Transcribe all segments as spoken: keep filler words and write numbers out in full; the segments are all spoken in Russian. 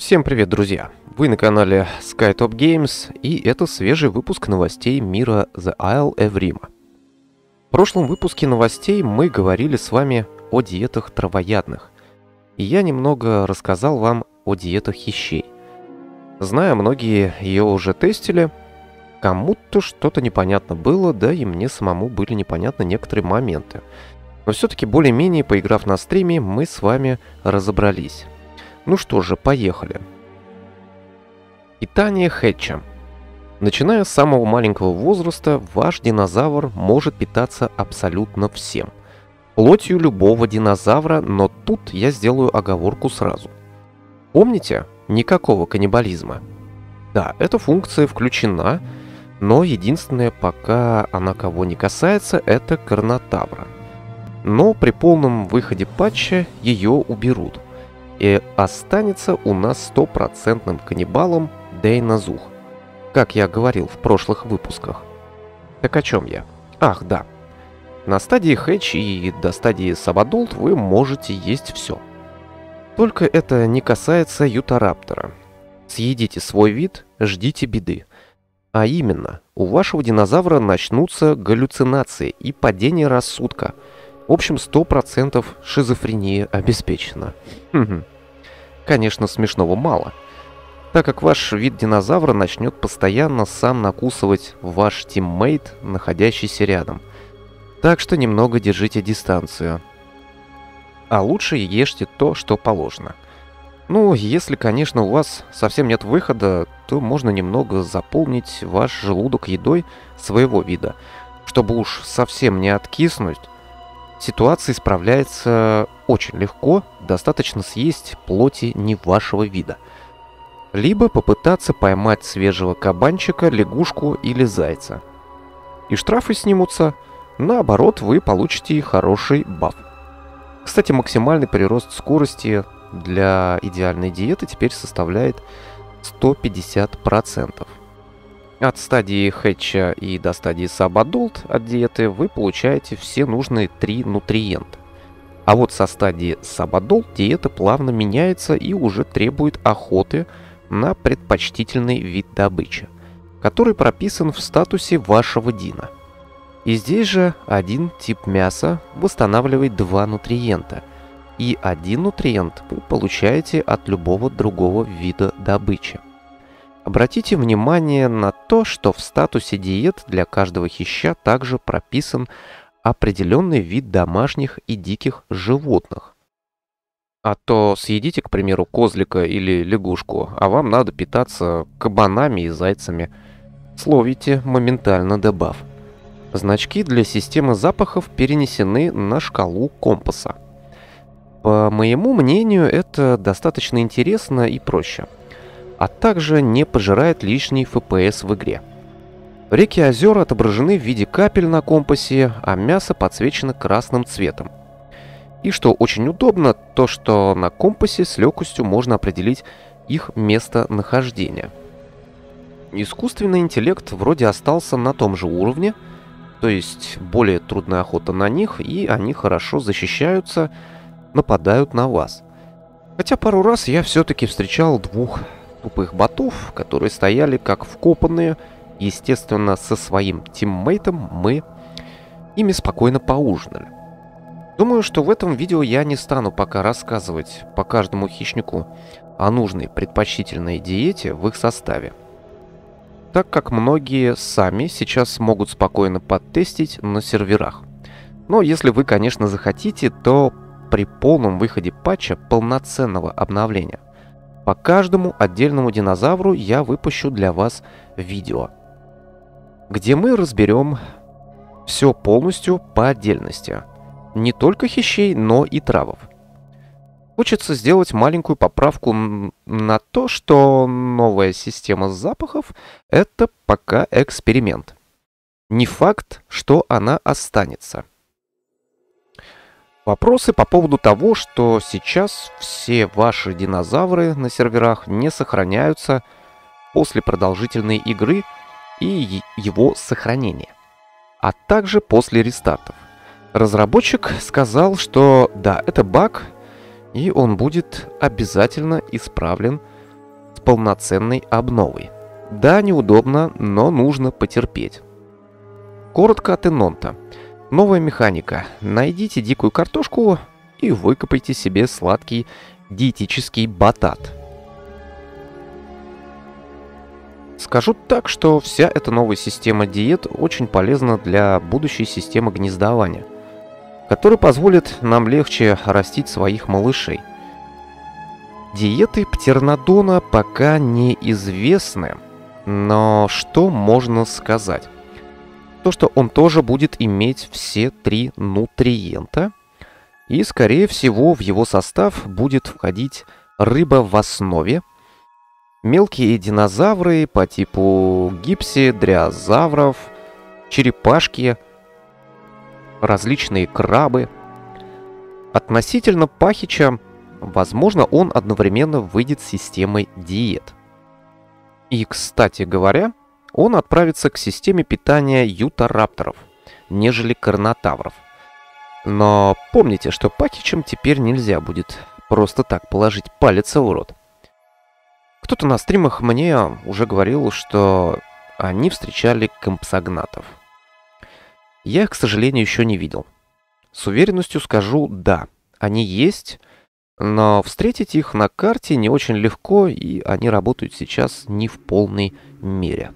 Всем привет, друзья! Вы на канале SkyTop Games, и это свежий выпуск новостей мира The Isle Эврима. В прошлом выпуске новостей мы говорили с вами о диетах травоядных, и я немного рассказал вам о диетах хищей. Знаю, многие ее уже тестили, кому-то что-то непонятно было, да и мне самому были непонятны некоторые моменты. Но все-таки более-менее, поиграв на стриме, мы с вами разобрались. Ну что же, поехали. Питание хэтча. Начиная с самого маленького возраста, ваш динозавр может питаться абсолютно всем. Плотью любого динозавра, но тут я сделаю оговорку сразу. Помните? Никакого каннибализма. Да, эта функция включена, но единственное, пока она кого не касается, это Карнотавра. Но при полном выходе патча ее уберут. И останется у нас стопроцентным каннибалом Дейнозух, как я говорил в прошлых выпусках. Так о чем я? Ах, да. На стадии хэтч и до стадии сабадолт вы можете есть все. Только это не касается ютараптора. Съедите свой вид, ждите беды. А именно, у вашего динозавра начнутся галлюцинации и падение рассудка. В общем, сто процентов шизофрения обеспечена. Конечно, смешного мало, так как ваш вид динозавра начнет постоянно сам накусывать ваш тиммейт, находящийся рядом. Так что немного держите дистанцию. А лучше ешьте то, что положено. Ну, если, конечно, у вас совсем нет выхода, то можно немного заполнить ваш желудок едой своего вида, чтобы уж совсем не откиснуть. Ситуация справляется очень легко, достаточно съесть плоти не вашего вида. Либо попытаться поймать свежего кабанчика, лягушку или зайца. И штрафы снимутся, наоборот, вы получите хороший баф. Кстати, максимальный прирост скорости для идеальной диеты теперь составляет сто пятьдесят процентов. От стадии хэтча и до стадии сабадолт от диеты вы получаете все нужные три нутриента. А вот со стадии сабадолт диета плавно меняется и уже требует охоты на предпочтительный вид добычи, который прописан в статусе вашего дина. И здесь же один тип мяса восстанавливает два нутриента, и один нутриент вы получаете от любого другого вида добычи. Обратите внимание на то, что в статусе диет для каждого хища также прописан определенный вид домашних и диких животных. А то съедите, к примеру, козлика или лягушку, а вам надо питаться кабанами и зайцами. Словите моментально дебаф. Значки для системы запахов перенесены на шкалу компаса. По моему мнению, это достаточно интересно и проще. А также не пожирает лишний эф пи эс в игре. Реки и озера отображены в виде капель на компасе, а мясо подсвечено красным цветом. И что очень удобно, то что на компасе с легкостью можно определить их местонахождение. Искусственный интеллект вроде остался на том же уровне, то есть более трудная охота на них, и они хорошо защищаются, нападают на вас. Хотя пару раз я все-таки встречал двух тупых ботов, которые стояли как вкопанные. Естественно, со своим тиммейтом мы ими спокойно поужинали. Думаю, что в этом видео я не стану пока рассказывать по каждому хищнику о нужной предпочтительной диете в их составе, так как многие сами сейчас могут спокойно подтестить на серверах. Но если вы, конечно, захотите, то при полном выходе патча полноценного обновления по каждому отдельному динозавру я выпущу для вас видео, где мы разберем все полностью по отдельности. Не только хищей, но и травов. Хочется сделать маленькую поправку на то, что новая система запахов — это пока эксперимент. Не факт, что она останется. Вопросы по поводу того, что сейчас все ваши динозавры на серверах не сохраняются после продолжительной игры и его сохранения, а также после рестартов. Разработчик сказал, что да, это баг, и он будет обязательно исправлен станет полноценной обновой. Да, неудобно, но нужно потерпеть. Коротко от Enonta. Новая механика. Найдите дикую картошку и выкопайте себе сладкий диетический батат. Скажу так, что вся эта новая система диет очень полезна для будущей системы гнездования, которая позволит нам легче растить своих малышей. Диеты птернодона пока неизвестны, но что можно сказать? То, что он тоже будет иметь все три нутриента, и, скорее всего, в его состав будет входить рыба в основе, мелкие динозавры по типу гипсидриозавров, черепашки, различные крабы. Относительно Пахича, возможно, он одновременно выйдет с системой диет. И, кстати говоря, он отправится к системе питания ютарапторов, нежели карнотавров. Но помните, что Пахичам теперь нельзя будет просто так положить палец в рот. Кто-то на стримах мне уже говорил, что они встречали компсогнатов. Я их, к сожалению, еще не видел. С уверенностью скажу, да, они есть, но встретить их на карте не очень легко, и они работают сейчас не в полной мере.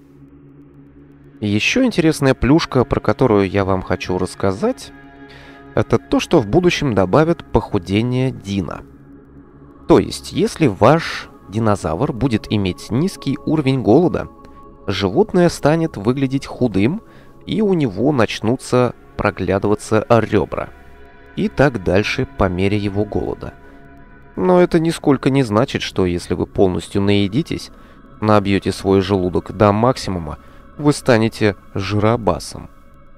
Еще интересная плюшка, про которую я вам хочу рассказать, это то, что в будущем добавят похудение Дина. То есть, если ваш динозавр будет иметь низкий уровень голода, животное станет выглядеть худым, и у него начнутся проглядываться ребра. И так дальше по мере его голода. Но это нисколько не значит, что если вы полностью наедитесь, набьете свой желудок до максимума, вы станете жиробасом.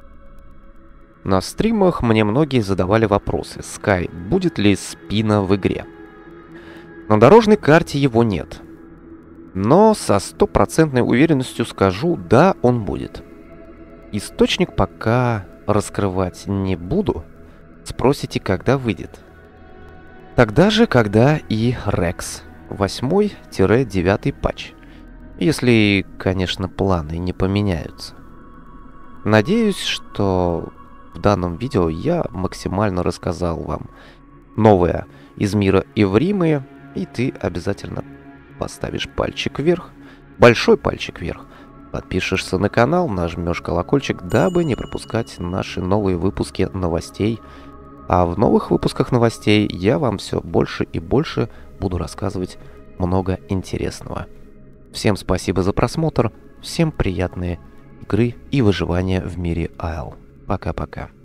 На стримах мне многие задавали вопросы: Скай, будет ли спина в игре? На дорожной карте его нет. Но со стопроцентной уверенностью скажу, да, он будет. Источник пока раскрывать не буду. Спросите, когда выйдет. Тогда же, когда и Рекс. восьмой-девятый патч. Если, конечно, планы не поменяются. Надеюсь, что в данном видео я максимально рассказал вам новое из мира Эвримы, и ты обязательно поставишь пальчик вверх, большой пальчик вверх, подпишешься на канал, нажмешь колокольчик, дабы не пропускать наши новые выпуски новостей. А в новых выпусках новостей я вам все больше и больше буду рассказывать много интересного. Всем спасибо за просмотр, всем приятной игры и выживания в мире Isle. Пока-пока.